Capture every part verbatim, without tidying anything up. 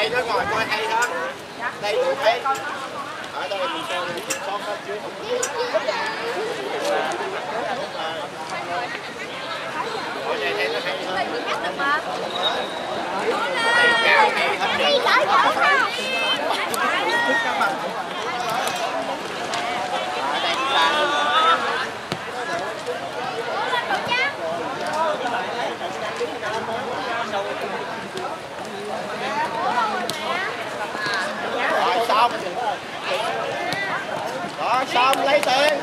đây nó ngồi coi hay hơn. Đây tụi thấy. Ở đây mình xem đi, xót hết chứ không biết. Ở đây thấy nó hay hơn. Đây cao đi hấp dẫn. Ở đây là rồi xong. Rồi xong lấy tiền.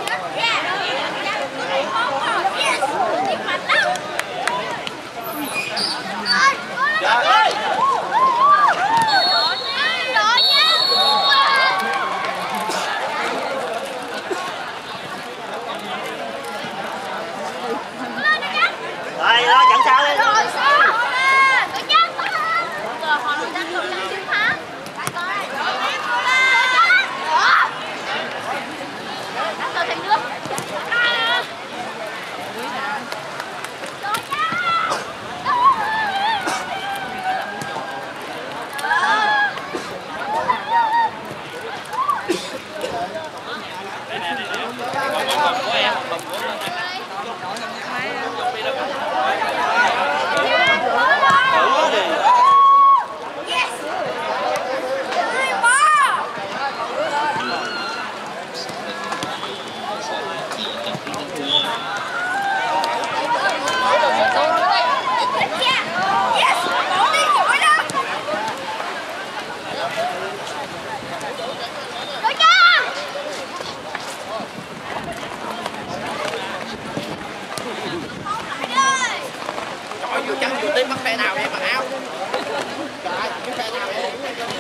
Dạ. Rồi đó chẳng sao đi. Rồi sao? Tôi nhắc thôi. Rồi họ đang đang đang chiến thắng. Phải coi. Rồi em cô lên. Đó. Đã rồi thành nước. Rồi nha. Bắt phe nào em mà áo. Trời, cái phe nào em.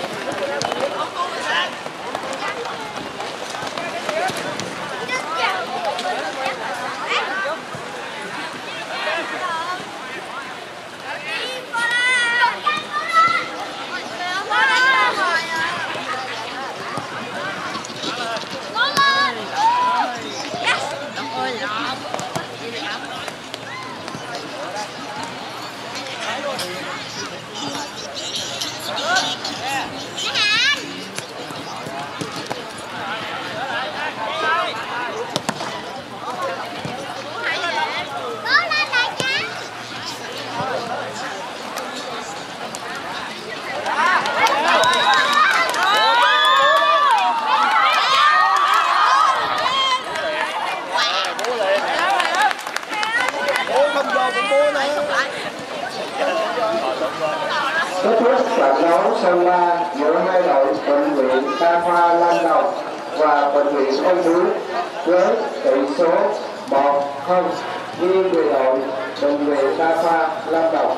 Kết thúc trận đấu sân ba giữa hai đội bệnh viện Đa khoa Lâm Đồng và bệnh viện Ung Bướu với tỷ số một không nghiêng về đội bệnh viện Đa khoa Lâm Đồng.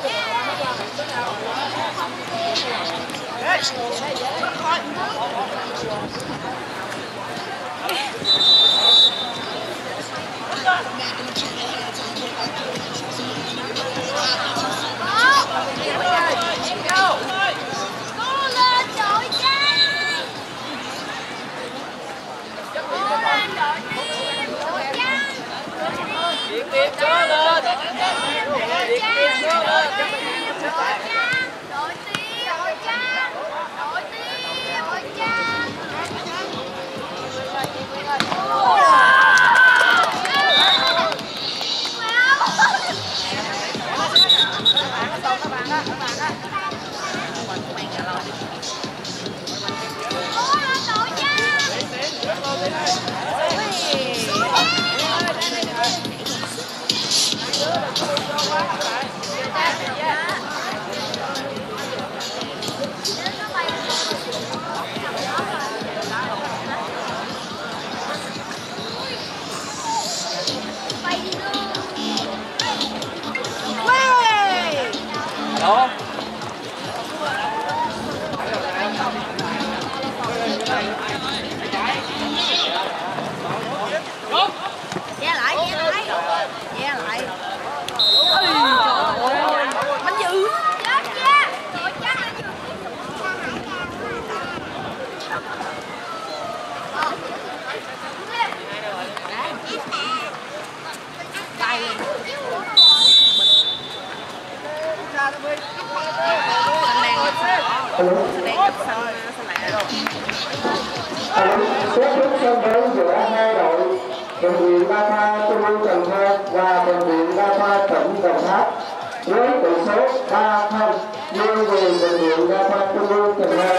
Đó. Che lại, che lại. Che lại. Ôi trời ơi, bánh dữ. Chết cha. Trời cha. Tay lên. Kết thúc sân đấu giữa hai đội bệnh viện Đa khoa Trung ương Cần Thơ và bệnh viện Đa khoa tỉnh Đồng Tháp với tỷ số ba không nghiêng về bệnh viện Đa khoa Trung ương Cần Thơ.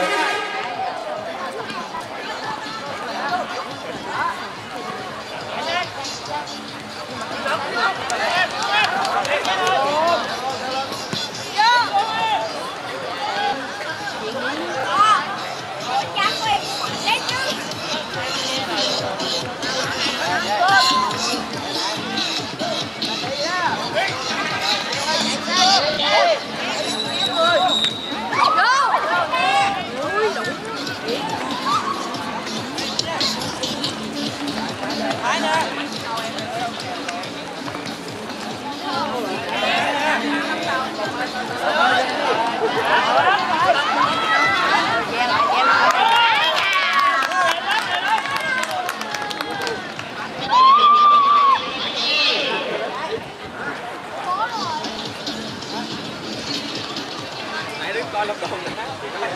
Coi lông đồn nữa.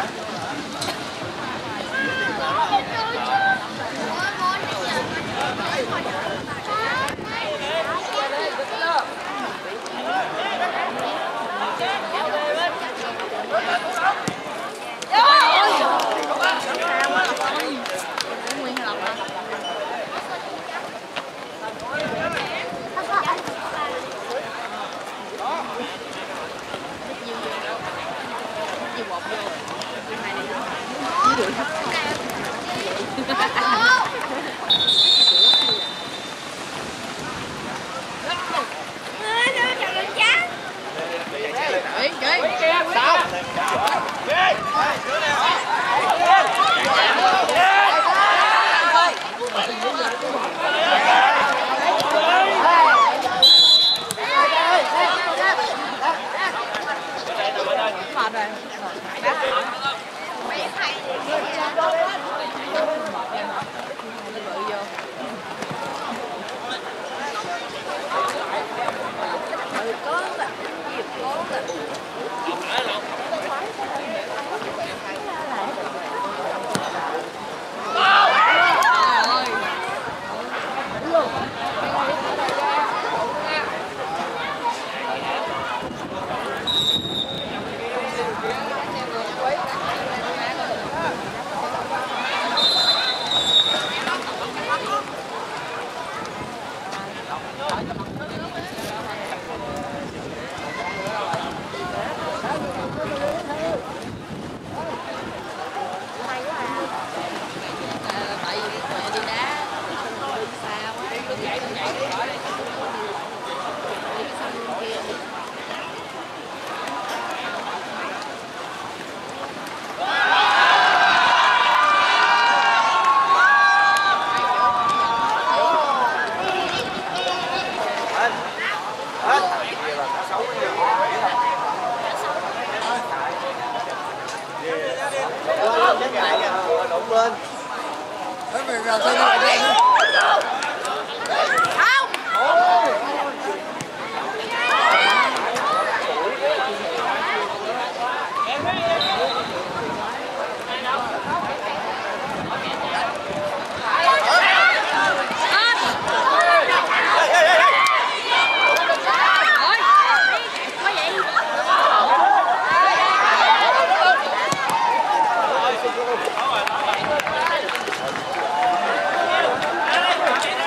Lên. Thế mình làm sao đi lên? Hãy subscribe cho kênh Ghiền Mì Gõ để không bỏ lỡ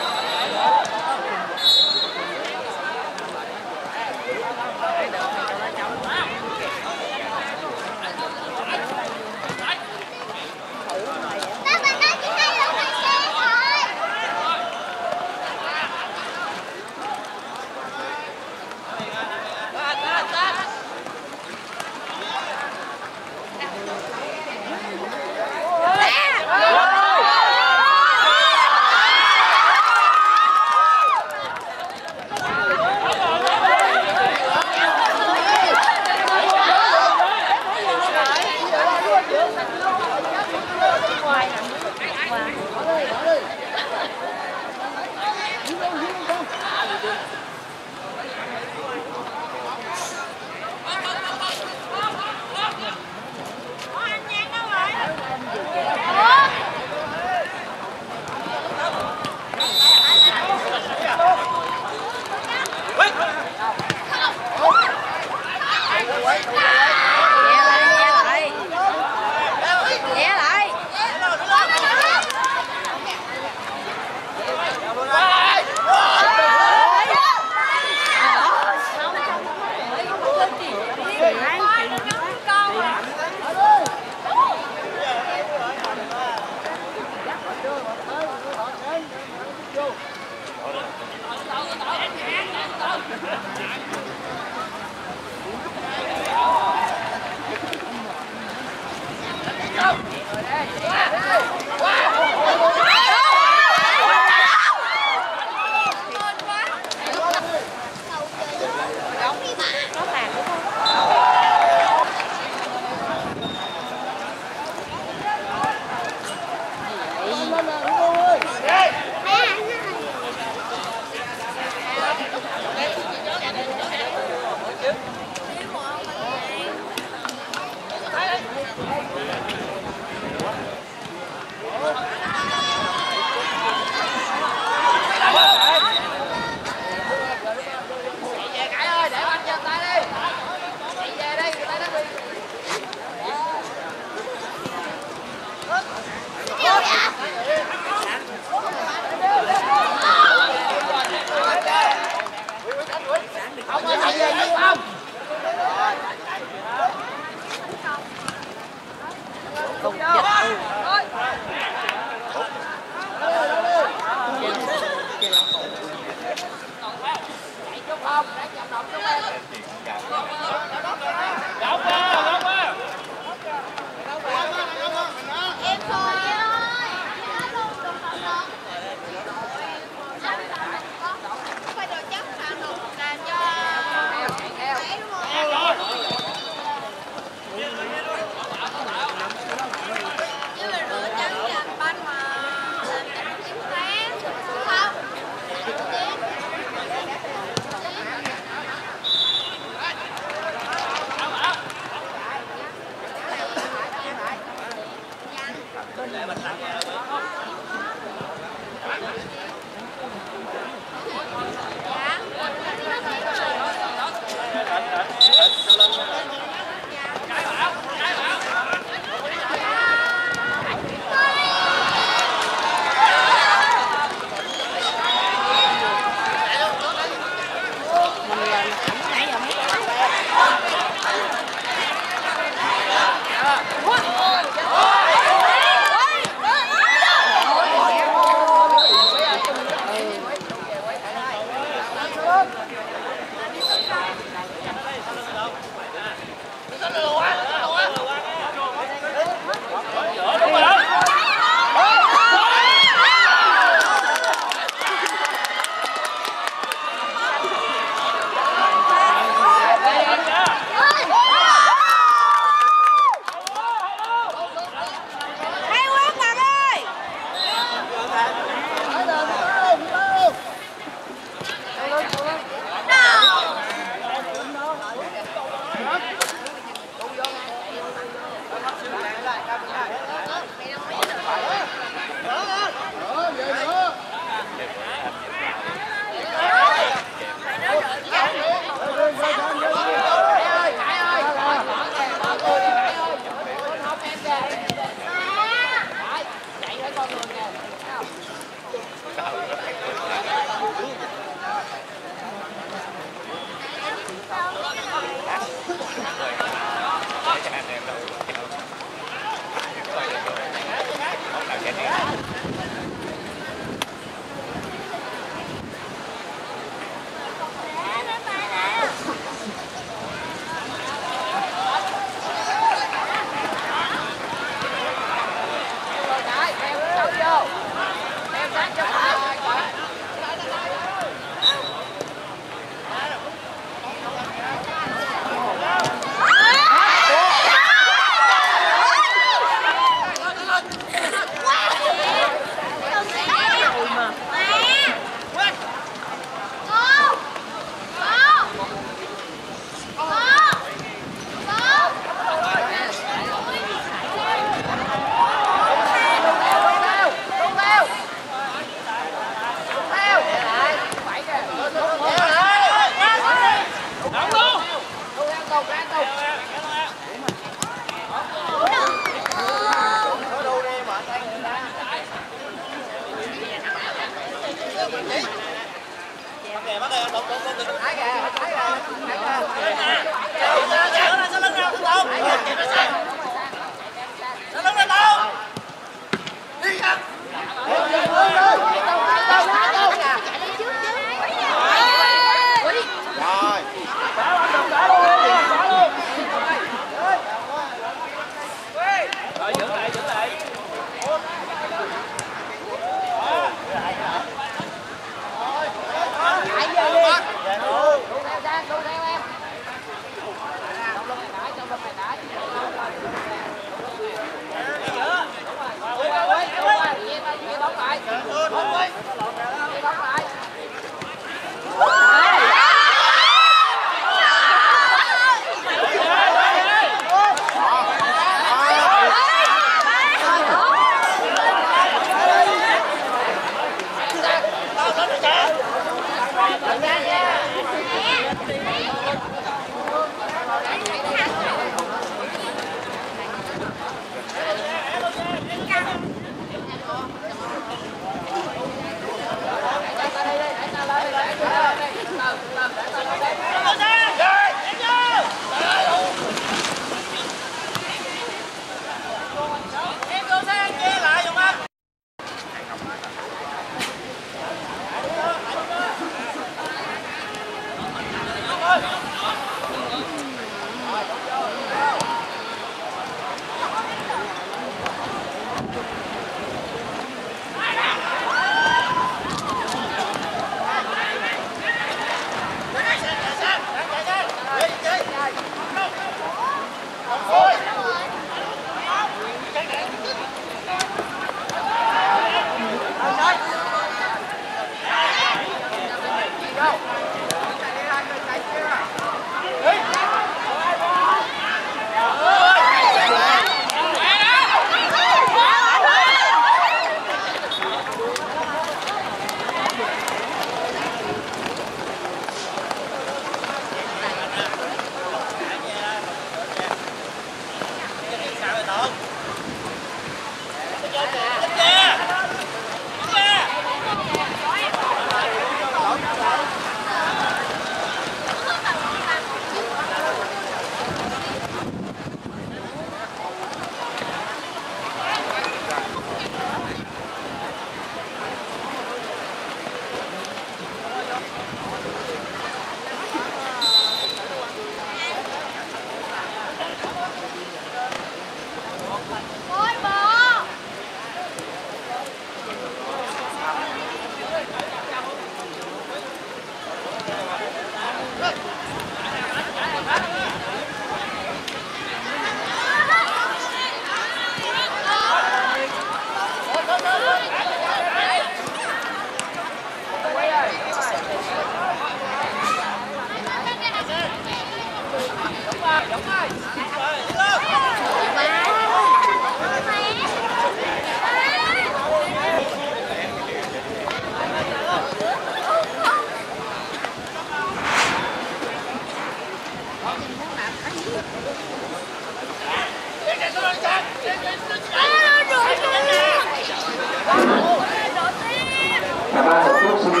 Ban tổ chức xin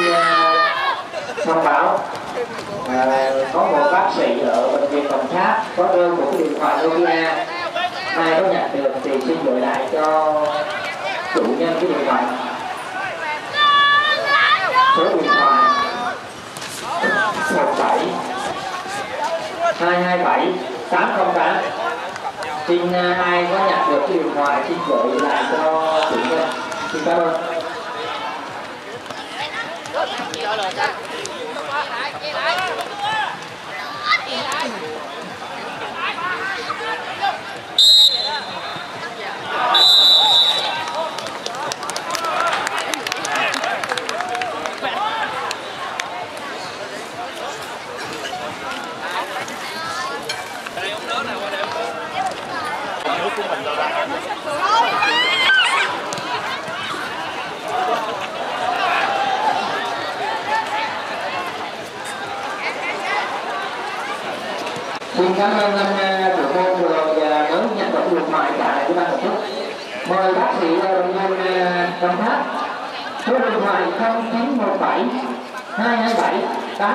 thông báo à, có một bác sĩ ở bệnh viện Đồng Tháp có đơn một cái điện thoại Nokia, ai có nhận được thì xin gửi lại cho chủ nhân cái điện thoại. Số điện thoại một bảy hai hai bảy tám không tám. Xin ai có nhận được cái điện thoại xin gửi lại cho chủ nhân. Xin cảm ơn. Xin cảm ơn anh trưởng môn vừa rồi mới nhận được điện thoại trả lại cho ban tổ chức. Mời bác sĩ bệnh nhân Đồng Tháp, số điện thoại không chín một bảy hai hai bảy tám.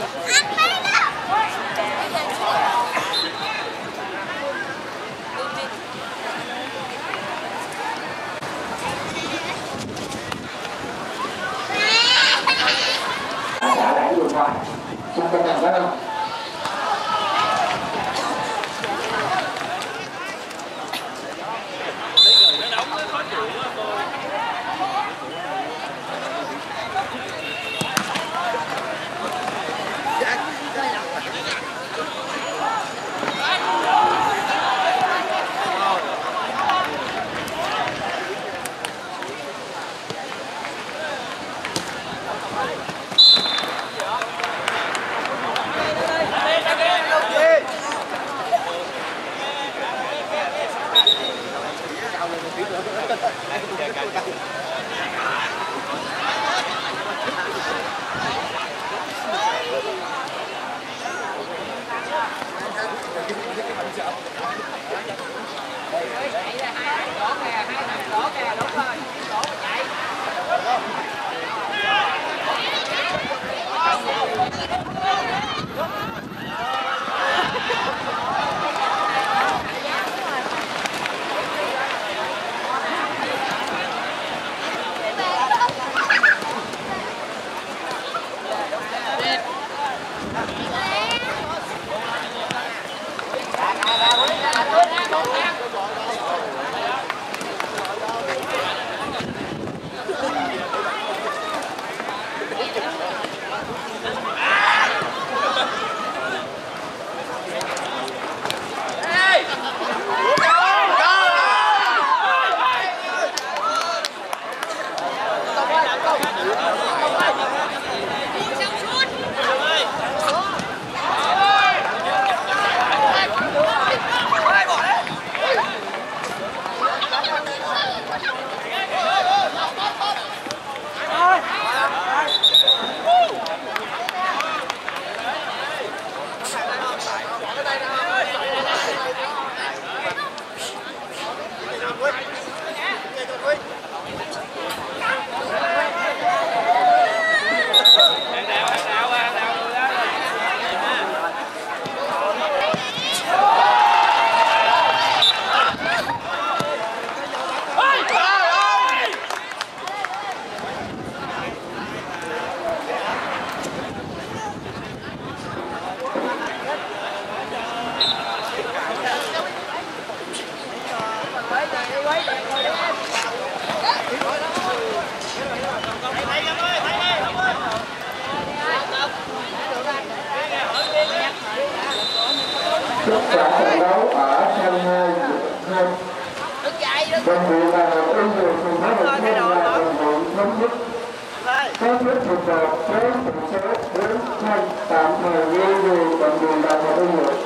Trả lại điện thoại. Xin cảm ơn các ông. Nó đóng nó khó chịu quá cô. Kết quả trận đấu ở sân hai đơn vị là một ứng dụng cùng với một thêm là đơn vị thống nhất có nhất một một với tỷ số bốn không tạm thời nghiêng về đơn vị là một ứng dụng.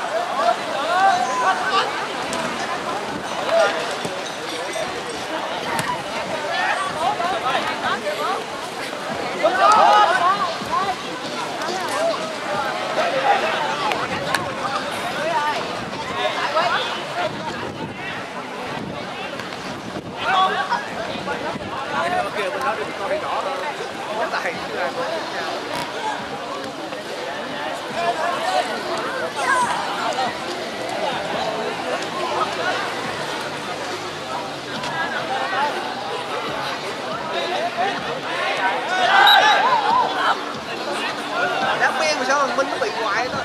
Kia bên đó đi con đi nhỏ thôi. Chắc tại đá quen mà sao thằng Minh nó bị hoài đó.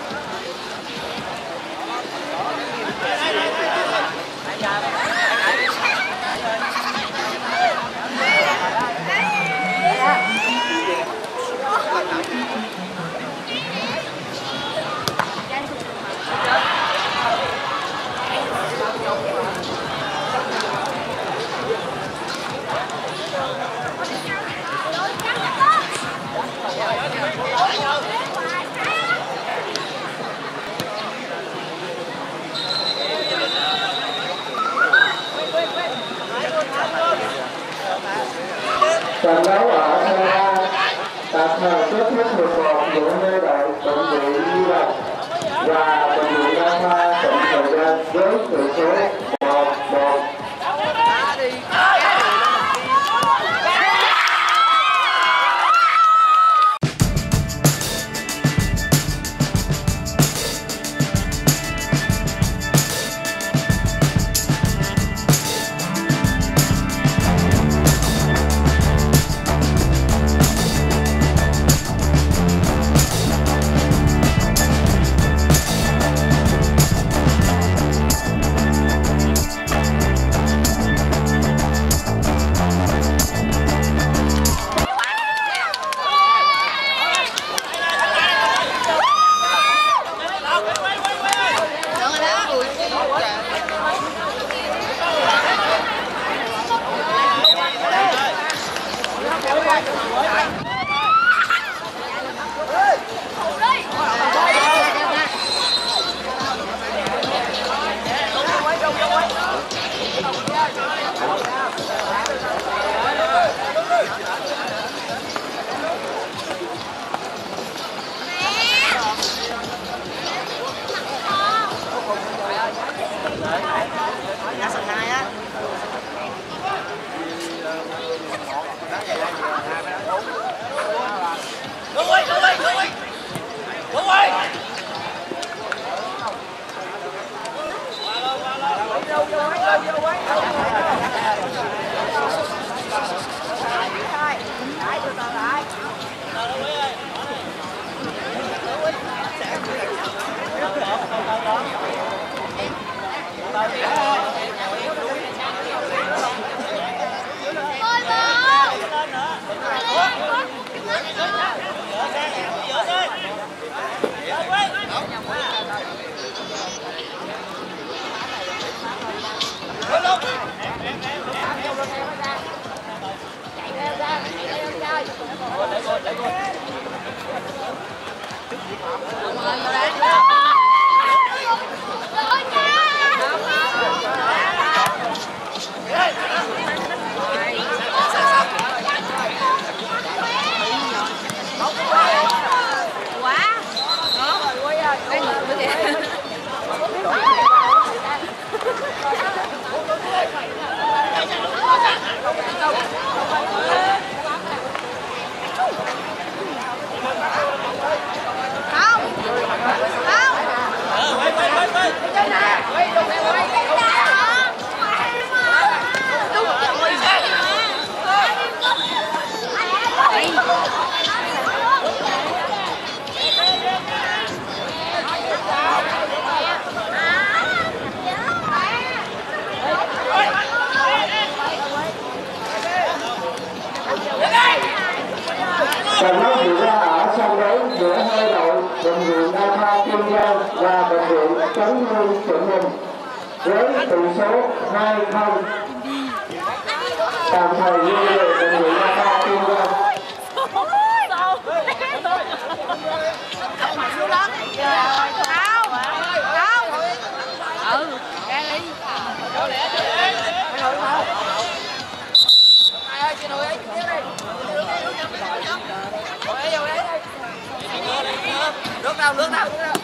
Trận đấu ở sân A tạm thời kết thúc một một giữa hai đội bệnh viện Nhi Đồng và bệnh viện Đa khoa tỉnh Hậu Giang với tỷ số một một. bệnh viện Đa khoa Kiên Giang và bệnh viện Chấn Hương Chuẩn Minh với tỷ số hai không. Tạm thời ghi về bệnh viện Đa khoa Kiên Giang. Nước nào, nước nào, nước nào.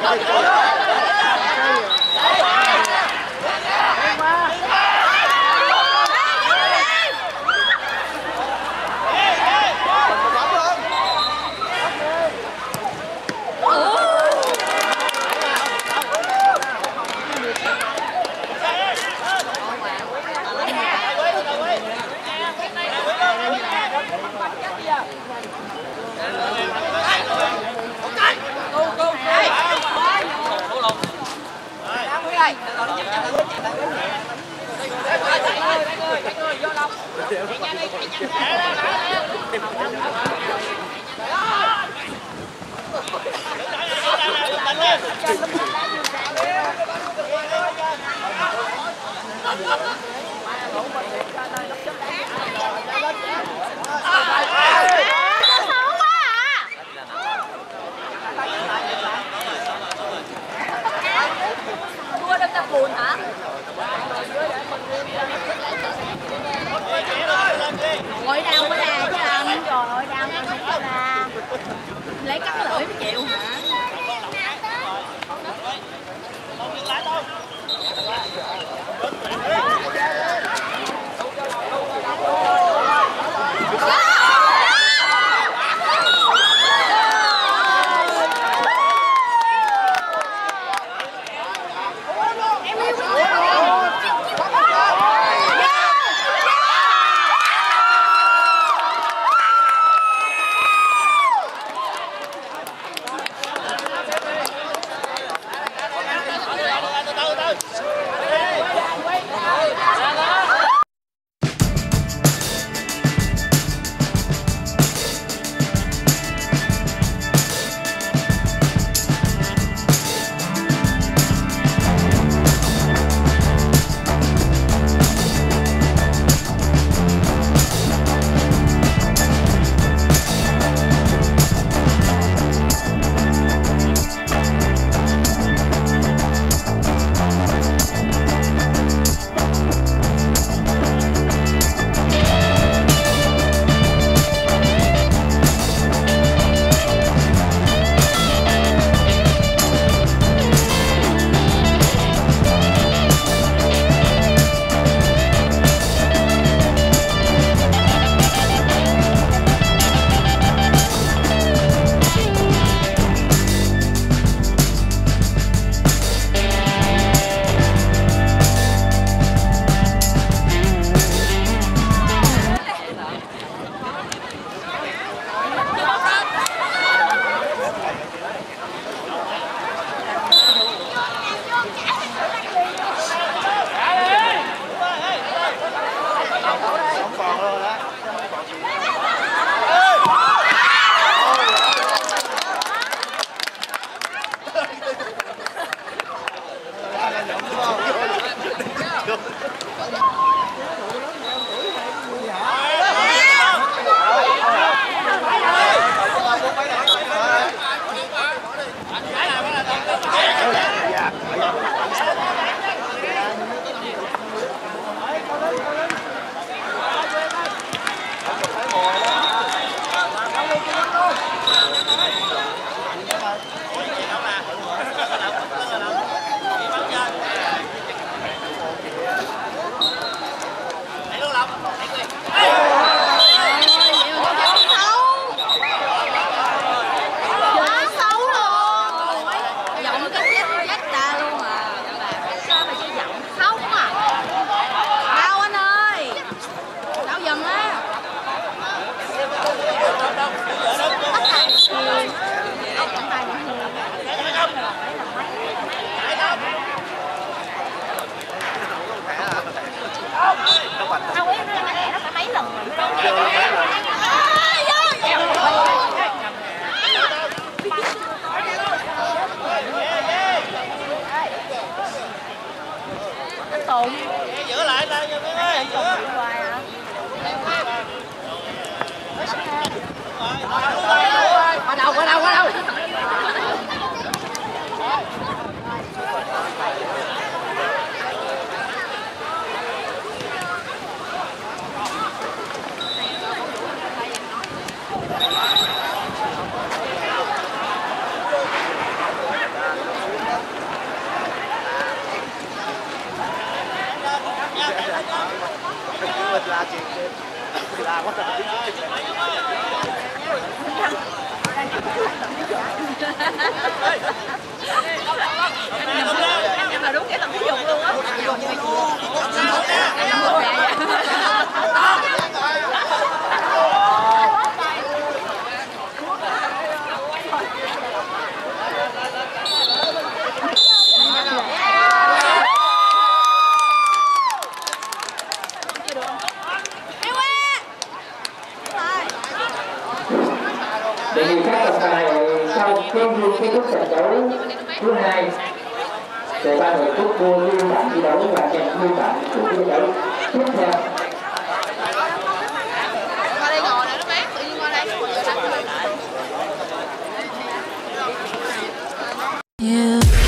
Ngồi đau mới ra chứ anh. Trời ơi, đau không có ra. Lấy cắt lưỡi mới chịu hả? Em là đúng cái tập thể dục luôn á. Đề nghị các trọng tài sau khi kết thúc trận đấu thứ hai để ban tổ chức mua biên bản thi đấu và kèm biên bản của thi đấu tiếp theo. Qua đây ngồi này nó mát, tự nhiên qua đây. Yeah.